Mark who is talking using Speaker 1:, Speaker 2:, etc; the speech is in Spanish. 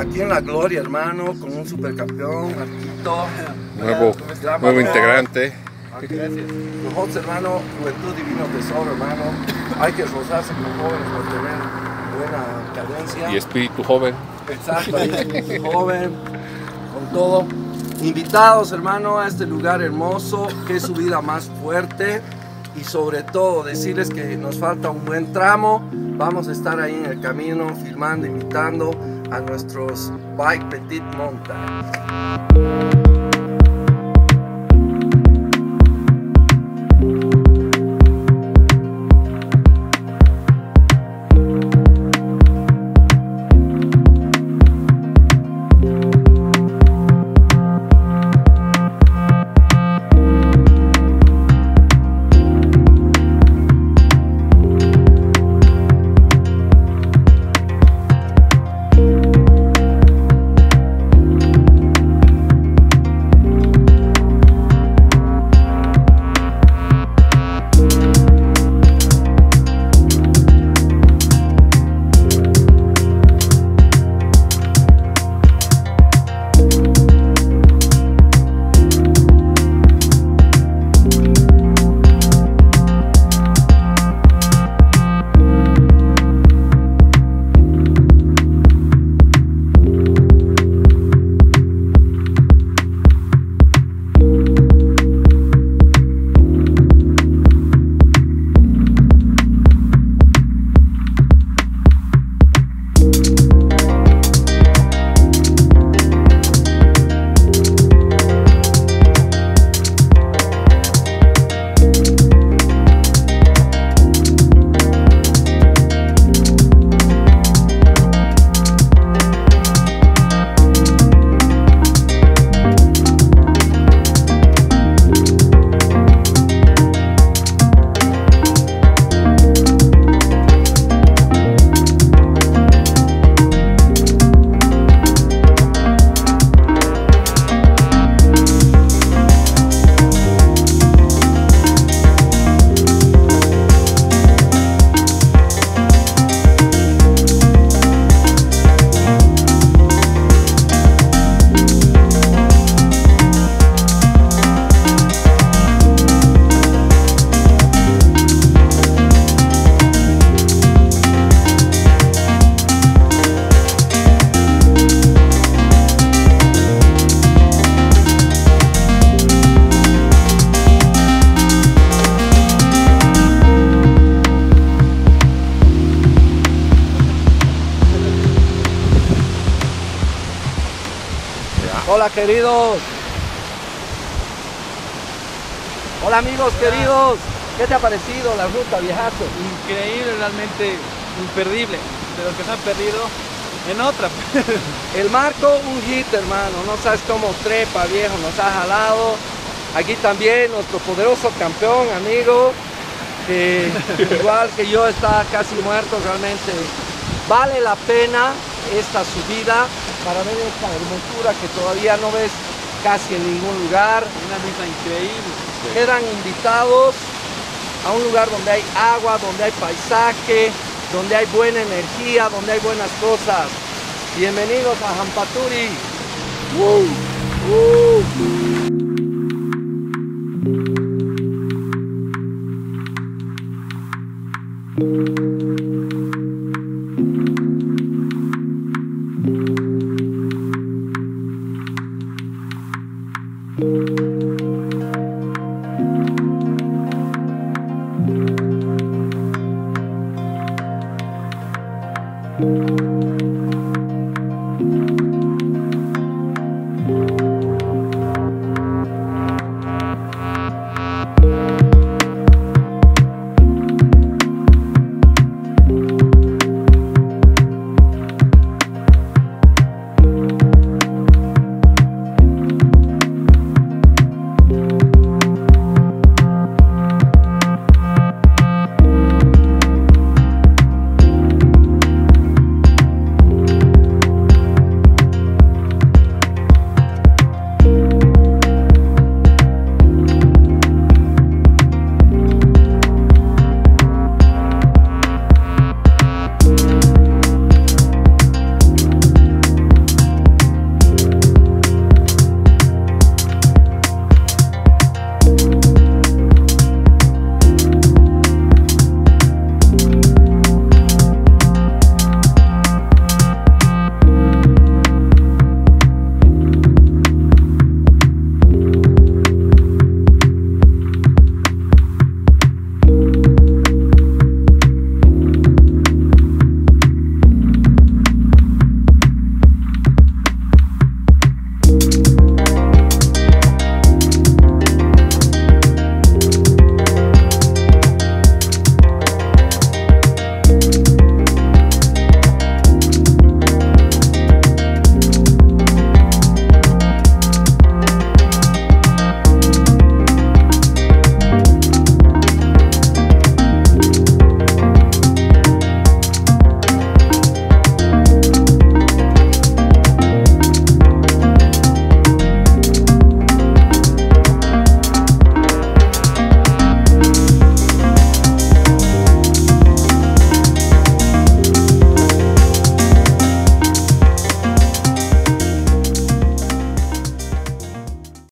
Speaker 1: aquí en la gloria, hermano, con un supercampeón, Marquito.
Speaker 2: Nuevo integrante.
Speaker 1: Gracias. Nosotros, hermano, Juventud Divino Tesoro, hermano. Hay que esforzarse con jóvenes por tener buena cadencia.
Speaker 2: Y espíritu joven.
Speaker 1: Exacto, espíritu joven, con todo. Invitados, hermano, a este lugar hermoso, que es su vida más fuerte. Y sobre todo, decirles que nos falta un buen tramo. Vamos a estar ahí en el camino, filmando, invitando a nuestros Bike Petit Mountain. Hola queridos. Hola amigos queridos. ¿Qué te ha parecido la ruta, viejazo?
Speaker 3: Increíble, realmente imperdible. De lo que se han perdido en otra.
Speaker 1: El Marco, un hit, hermano. No sabes cómo trepa, viejo. Nos ha jalado. Aquí también nuestro poderoso campeón, amigo. Que igual que yo está casi muerto. Realmente vale la pena esta subida para ver esta hermosura que todavía no ves casi en ningún lugar.
Speaker 3: Una vista increíble.
Speaker 1: Quedan invitados a un lugar donde hay agua, donde hay paisaje, donde hay buena energía, donde hay buenas cosas. Bienvenidos a Hampaturi.